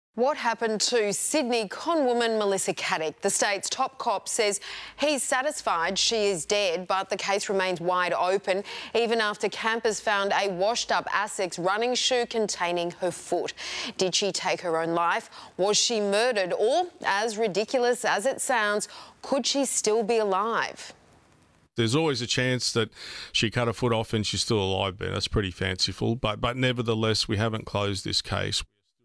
What happened to Sydney conwoman Melissa Caddick? The state's top cop says he's satisfied she is dead, but the case remains wide open even after campers found a washed-up Asics running shoe containing her foot. Did she take her own life? Was she murdered? Or, as ridiculous as it sounds, could she still be alive? There's always a chance that she cut her foot off and she's still alive, Ben. That's pretty fanciful, but nevertheless, we haven't closed this case.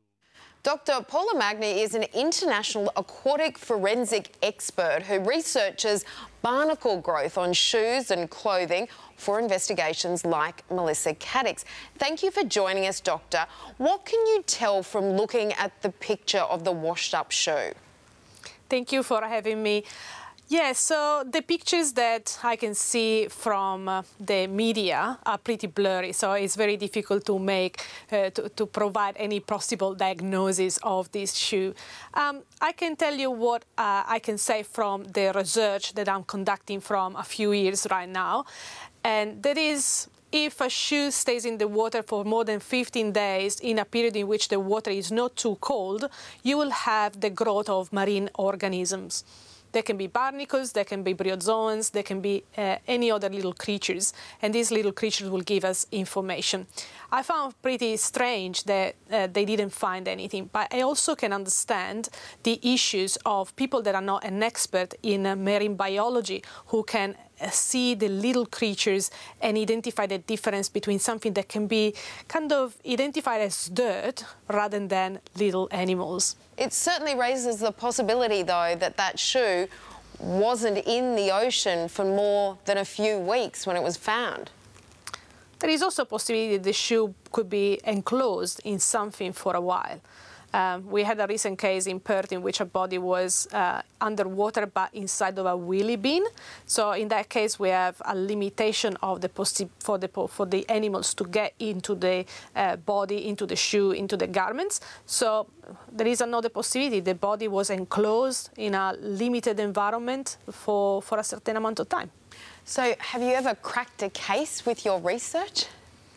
Dr. Paula Magni is an international aquatic forensic expert who researches barnacle growth on shoes and clothing for investigations like Melissa Caddick's. Thank you for joining us, Doctor. What can you tell from looking at the picture of the washed-up shoe? Thank you for having me. Yeah, so the pictures that I can see from the media are pretty blurry, so it's very difficult to make, to provide any possible diagnosis of this shoe. I can tell you what I can say from the research that I'm conducting from a few years right now, and that is, if a shoe stays in the water for more than 15 days in a period in which the water is not too cold, you will have the growth of marine organisms. There can be barnacles, there can be bryozoans, there can be any other little creatures, and these little creatures will give us information. I found pretty strange that they didn't find anything, but I also can understand the issues of people that are not an expert in marine biology who can see the little creatures and identify the difference between something that can be kind of identified as dirt rather than little animals. It certainly raises the possibility, though, that that shoe wasn't in the ocean for more than a few weeks when it was found. There is also a possibility that the shoe could be enclosed in something for a while. We had a recent case in Perth in which a body was underwater but inside of a wheelie bin. So in that case, we have a limitation of the for the animals to get into the body, into the shoe, into the garments. So there is another possibility. The body was enclosed in a limited environment for a certain amount of time. So have you ever cracked a case with your research?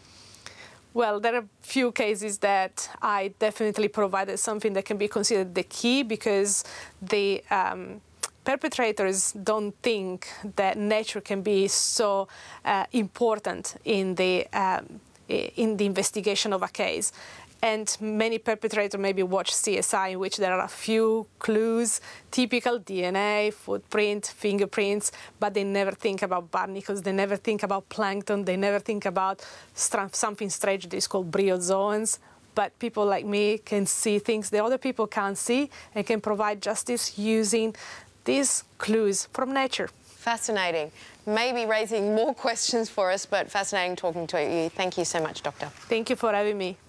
Well, there are few cases that I definitely provided something that can be considered the key, because the perpetrators don't think that nature can be so important in the investigation of a case. And many perpetrators maybe watch CSI, in which there are a few clues, typical DNA, footprint, fingerprints, but they never think about barnacles, they never think about plankton, they never think about something strange that is called bryozoans. But people like me can see things that other people can't see and can provide justice using these clues from nature. Fascinating. Maybe raising more questions for us, but fascinating talking to you. Thank you so much, Doctor. Thank you for having me.